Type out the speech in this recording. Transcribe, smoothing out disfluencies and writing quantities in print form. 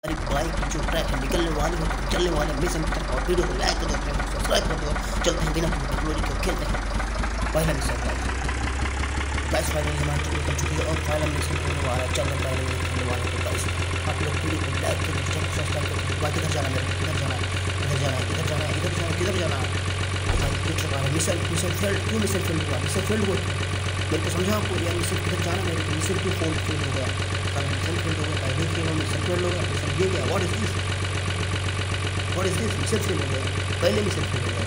हमारी बाइक की जो ट्रैक है निकलने वाली है, चलने वाले मिशन की तरफ, और वीडियो को लाइक कर देते हैं, सब्सक्राइब कर दो, चलते हैं बिना किसी टेक्नोलॉजी के, खेलते हैं पहला मिशन गाइस। फाइनली हमारी टीम बन चुकी है और पहला मिशन होने वाला है, चल रहा है होने वाला है। गाइस आप लोग वीडियो को लाइक कर दो, चैनल को सब्सक्राइब कर दो। बाकी किधर जाना है, मेरे किधर जाना है, इधर जाना है, इधर जाना है, इधर जाना है, किधर जाना है भाई देख चुका है। मिशन फेल्ड, क्यों मिशन फेल्ड हुआ, मिशन फेल्ड हुआ मेरे को समझा आपको यार, मिशन किधर जाना है, मेरे को मिशन क्यों फेल्ड हो गया, मिशन फेल्ड हो गया, पहले के मिशन फेल्ड हो गया, मिशन ये क्या, what is this, mission failed हो गया, पहले मिशन फेल्ड हो गया।